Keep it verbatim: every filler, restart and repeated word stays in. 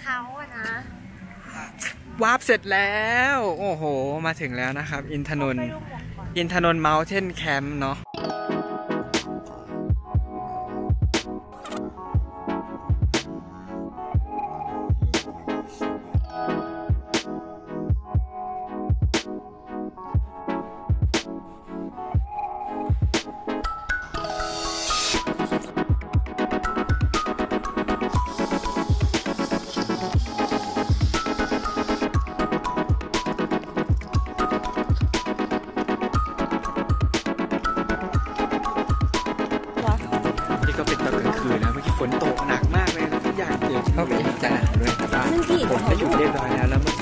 เขาอะนะวาร์ปเสร็จแล้วโอ้โหมาถึงแล้วนะครับอินทนนท์อินทนนท์เมาน์เทนแคมป์เนาะฝนตกหนักมากเลยนะทุกอย่างเดี๋ยวเข้าไปจะหนาวด้วยแต่ว่าฝนก็หยุดเรียบร้อยแล้วแล้วเมื่อ